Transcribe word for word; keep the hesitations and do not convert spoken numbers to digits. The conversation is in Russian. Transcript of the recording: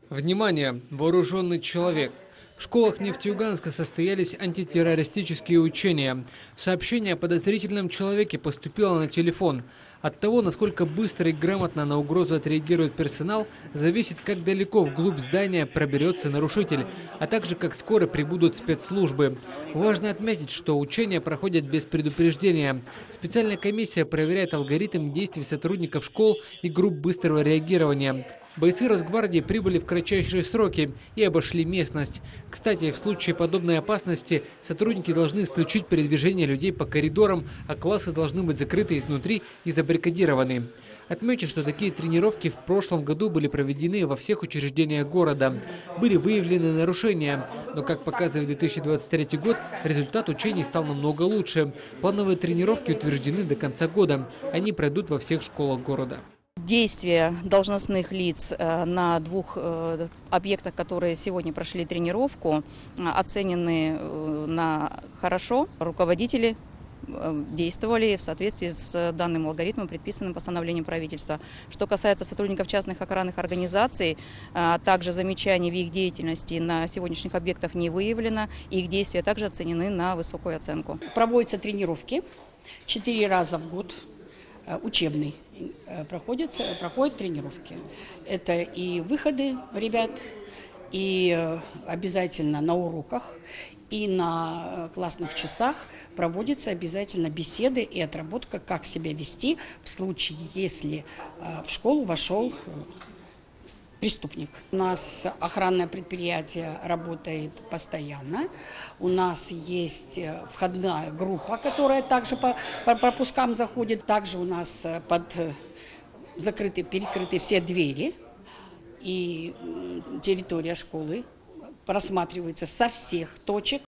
Внимание! Вооруженный человек. В школах Нефтеюганска состоялись антитеррористические учения. Сообщение о подозрительном человеке поступило на телефон. От того, насколько быстро и грамотно на угрозу отреагирует персонал, зависит, как далеко вглубь здания проберется нарушитель, а также как скоро прибудут спецслужбы. Важно отметить, что учения проходят без предупреждения. Специальная комиссия проверяет алгоритм действий сотрудников школ и групп быстрого реагирования. Бойцы Росгвардии прибыли в кратчайшие сроки и обошли местность. Кстати, в случае подобной опасности сотрудники должны исключить передвижение людей по коридорам, а классы должны быть закрыты изнутри и забаррикадированы. Отмечу, что такие тренировки в прошлом году были проведены во всех учреждениях города. Были выявлены нарушения, но, как показывает две тысячи двадцать третий год, результат учений стал намного лучше. Плановые тренировки утверждены до конца года. Они пройдут во всех школах города. Действия должностных лиц на двух объектах, которые сегодня прошли тренировку, оценены на хорошо. Руководители действовали в соответствии с данным алгоритмом, предписанным постановлением правительства. Что касается сотрудников частных охранных организаций, также замечаний в их деятельности на сегодняшних объектах не выявлено. Их действия также оценены на высокую оценку. Проводятся тренировки четыре раза в год. Учебный проходят, проходят тренировки. Это и выходы ребят, и обязательно на уроках, и на классных часах проводятся обязательно беседы и отработка, как себя вести в случае, если в школу вошел преступник. У нас охранное предприятие работает постоянно. У нас есть входная группа, которая также по, по пропускам заходит. Также у нас под закрыты, перекрыты все двери. И территория школы просматривается со всех точек.